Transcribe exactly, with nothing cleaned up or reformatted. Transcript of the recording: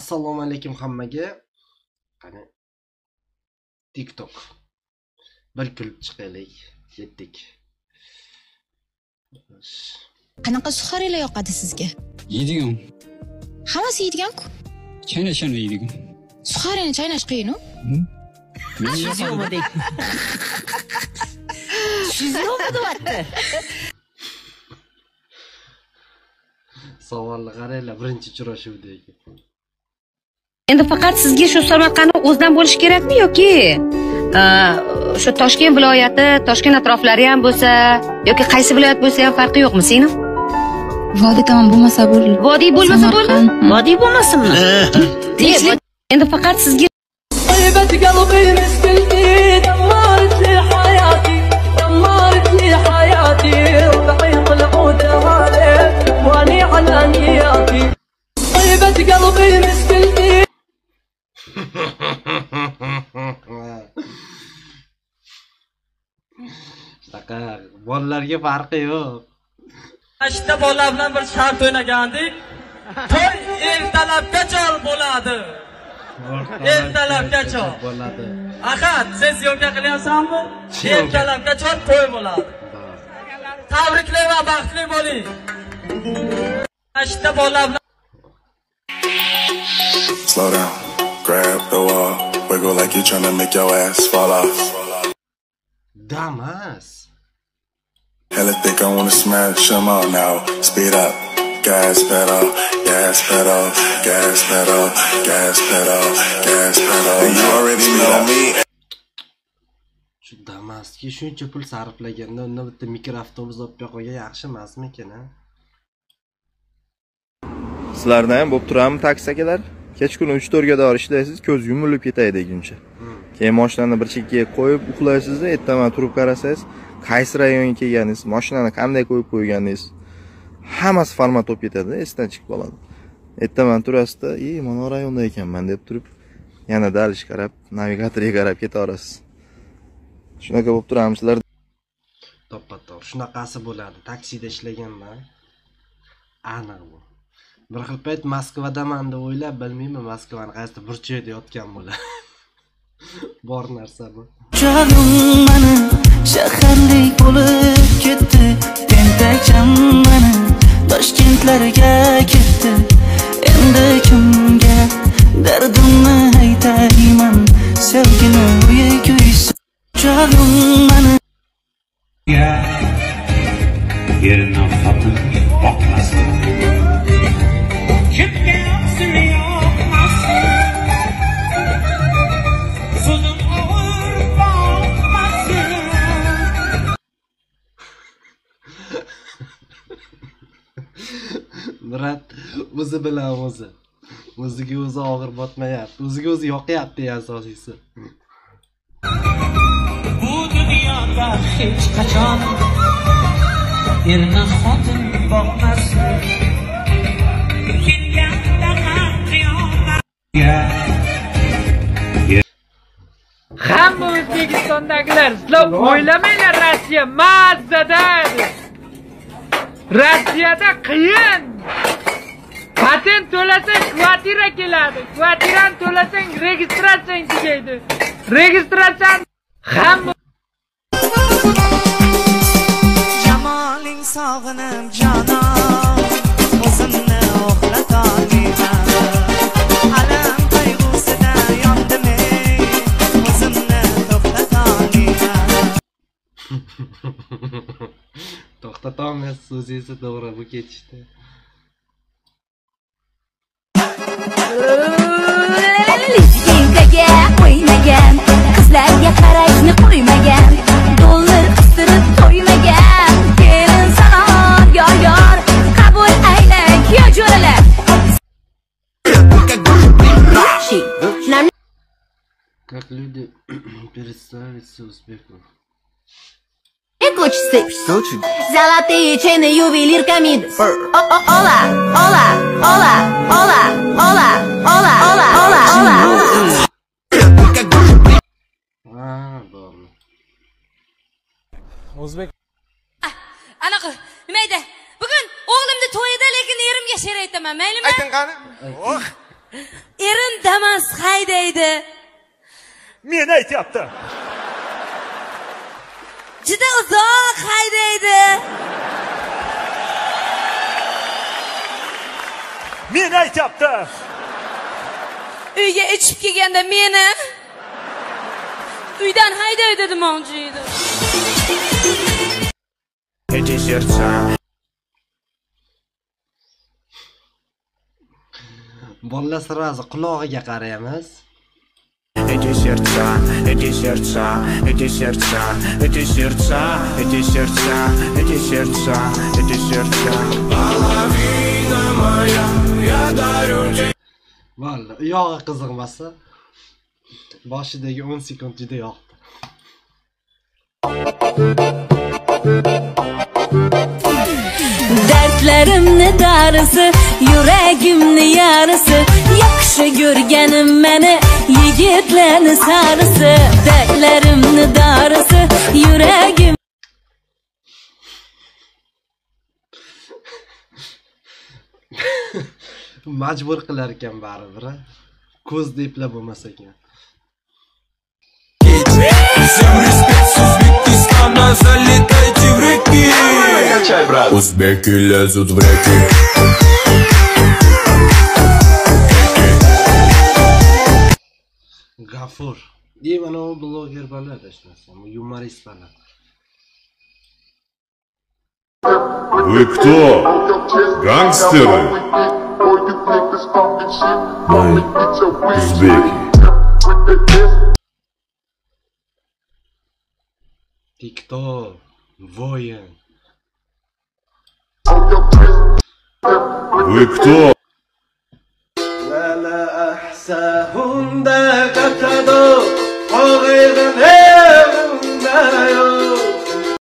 Assalomu alaykum hammaga. Qani TikTok. Bir kulib chiqaylik. Yetdik. Qanaqa suxarilar yoqadi sizga? Yeydigan. Hammasi yeydigan-ku. Chaynashani yeydigan. Suxarini chaynash qiyin-ku. Siz yo'qmiding? Siz yo'qmidinglar? Savolni qaranglar, birinchi uchrashuvdagi. Endi faqat sizga shu Samarqandni o'zidan bo'lish kerakmi yoki shu Toshkent viloyati, Toshkent atroflari ham bo'lsa yoki qaysi viloyat bo'lsa ham farqi yo'qmi sening? Vodiy tamom bo'lmasa bo'ldi. Vodiy bo'lmasa bo'ldi. Vodiy bo'lmasinmi? Endi faqat sizga Shunaqa bolalarga farqi yo'q. Ashta bolalar bilan bir shart o'ynagandik. To'y ertalabgacha bo'ladi. Ertalabgacha bo'ladi. Ahad, siz yo'lga qilyapsanmi? Ertalabgacha to'y bo'ladi. Tabriklar va baxtli bo'ling. Ashta bolalar bilan Slow down, grab the wall, wiggle like you're trying to make your ass fall off. Damas. Hella think I wanna smash them all now. Speed up, gas pedal, gas pedal, gas pedal, gas pedal, gas pedal. And you already know me. Shu Damasga shuncha pul sarflaganda unda bitta mikroavtobus olib qo'ygan yaxshi emasmikin, ha? Sizlardan ham bo'lib turami taksi akalar? Kechqurun uch to'rt ga dori ishlaysiz, ko'z yumilib ketay deguncha. Keyin mashinani bir chekkaga qo'yib uxlaysiz, ertaman turib qarasangiz, qaysi rayonga kelganingiz, mashinani qanday qo'yib qo'yganingiz, hammasi format olib ketadi, esdan chiqib qoladi. Ertaman turasizda, "Ey, mana rayonda ekanman" deb turib, yana dalish qarab, navigatorga qarab ketaverasiz. Shunaqa bo'lib turamiz sizlar. To'ppa-to'g'ri, shunaqasi bo'ladi. Taksida ishlaganman. Aniq bu. Bir xil payt Moskvadaman deb o'ylab, bilmayman Moskvani qaysi burchakda yotgan bo'lar. Bor narsa bu. Jag'im mani shaharlik bo'lib ketdi, tentakcham mani Toshkentlarga ketdi. Endi kimga dardimni aytayman, sevgini uyi kuysa. Jag'im mani yerni xotin boqmasin. Murat o'zi bilan o'zi. O'ziga o'zi og'ir botmayapti. O'ziga o'zi yoqyapti asosiysi. Bu dunyoda hech qachon yerni xotin boqmasin. Kelganda ham qiyomat. hamma O'zbekistondagilar sizlar o'ylamanglar, Rossiya mazzadan. Rossiyada qiyin. Patent to'lasang kvartira keladi. Kvartirani to'lasang registratsiyang tugaydi. Registratsiya hamma Jamoling sog'inib jonon, o'zimni uxlatolmayman. Alam qayg'usida yondim, o'zimni to'xtatolmayman. To'xtatolmaysiz, so'zingizni to'g'ri bu ketishdi. Lizinkaga qo'ymagan, qizlarga qarashni qo'ymagan, dollar qistirib to'ymagan, kelin salom yor yor, qabul aynak yo jo'ralar. Как люди представятся успехом. Очень. Золотые чейны, ювелирками. Ола, ола, ола, ола, ола, ола, ола, ола, ола. Ah, doğru. O'zbek. Anaqa, nima edi? Bugun o'g'limni to'yida, lekin erimga she'r aytaman, maylimi? Ayting qani? Oh. Erim Damas haydaydi. Men aytyapti. Juda uzoq haydaydi. Men aytyapti. Uyga ichib kelganda meni uydan haydaydi dedim onjiydi. Эти сердца. Bolalar sirasi qulog'iga qaraymiz. Эти сердца, эти сердца, эти сердца, эти сердца, эти сердца, эти сердца, эти сердца. Половина моя, я дарю тебе. Valla, uyog'i qiziqmasa, boshidagi o'n sekund juda yoqdi. Dertlerimni darısı, yüreğimni yarısı, yakışı görgenim meni, yigitlerini sarısı. Dertlerimni darısı, yüreğim. Majbur qilar ekan baribir. Ko'z depla bo'lmasa ekan. Всем респект, Узбекистана, залетайте в реки. Качай, брат. Узбеки лезут в реки. G'afur. Ey, mana u bloger bola dashnasam, юморист bola. Вы кто? Гангстеры? Мы узбеки. Ты кто? Воин. Вы кто? لا لا أحساهم ذاك تدو وغير